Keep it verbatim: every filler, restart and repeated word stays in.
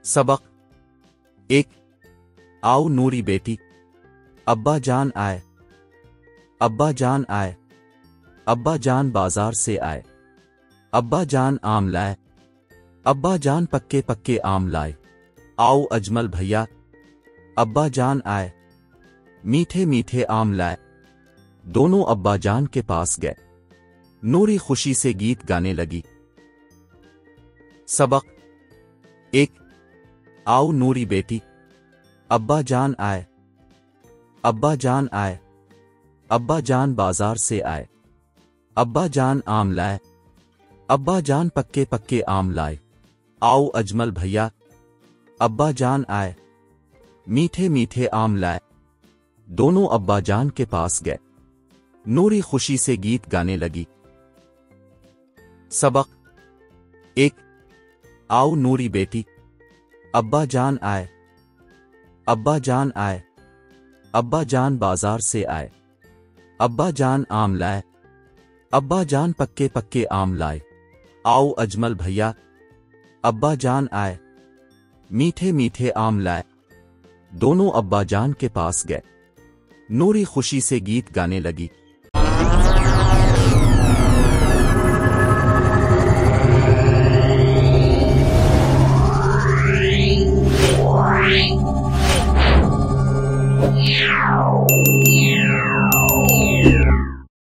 सबक एक। आओ नूरी बेटी, अब्बा जान आए, अब्बा जान आए, अब्बा जान बाजार से आए, अब्बा जान आम लाए, अब्बा जान पक्के पक्के आम लाए। आओ अजमल भैया, अब्बा जान आए, मीठे मीठे आम लाए। दोनों अब्बा जान के पास गए, नूरी खुशी से गीत गाने लगी। सबक एक। आओ नूरी बेटी, अब्बा जान आए, अब्बा जान आए, अब्बा जान बाजार से आए, अब्बा जान आम लाए, अब्बा जान पक्के पक्के आम लाए। आओ अजमल भैया, अब्बा जान आए, मीठे मीठे आम लाए। दोनों अब्बा जान के पास गए, नूरी खुशी से गीत गाने लगी। सबक एक। आओ नूरी बेटी, अब्बा जान आए, अब्बा जान आए, अब्बा जान बाजार से आए, अब्बा जान आम लाए, अब्बा जान पक्के पक्के आम लाए। आओ अजमल भैया, अब्बा जान आए, मीठे मीठे आम लाए। दोनों अब्बा जान के पास गए, नूरी खुशी से गीत गाने लगी।